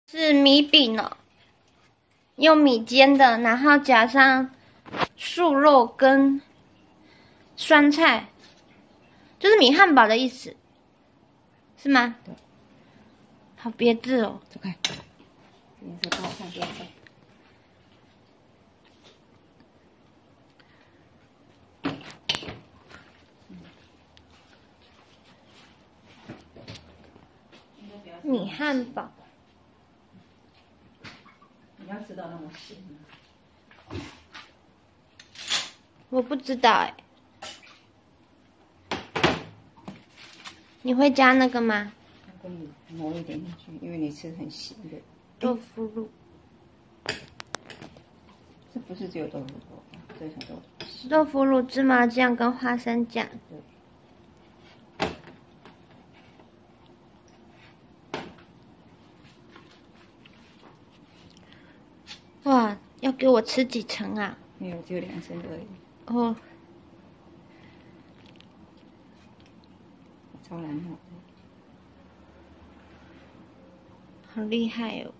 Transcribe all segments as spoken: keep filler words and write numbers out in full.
是米饼哦，用米煎的，然后加上素肉跟酸菜，就是米汉堡的意思，是吗？ 对。 好别致哦。 走开，颜色不好看，不要看。 米汉堡。 你要吃到那么咸吗？ 我不知道哎，你会加那个吗？ 跟你磨一点进去，因为你吃很咸的豆腐乳。 这不是只有豆腐乳，这是豆腐。 豆腐乳、芝麻酱跟花生酱。 对。 哇，要给我吃几层啊？ 没有，只有两层而已。 哦。 超难弄的。 好厉害哦！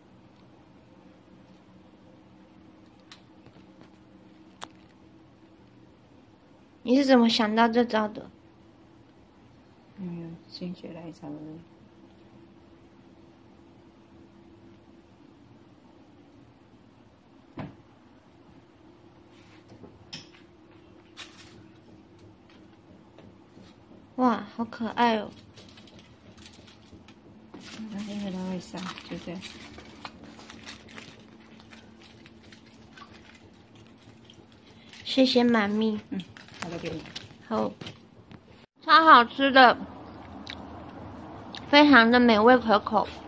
你是怎么想到这招的？ 没有，心血来潮而已。 哇，好可爱哦！ 因为它会散，就这样。 谢谢妈咪。 嗯，好了，给你。 好，超好吃的，非常的美味可口。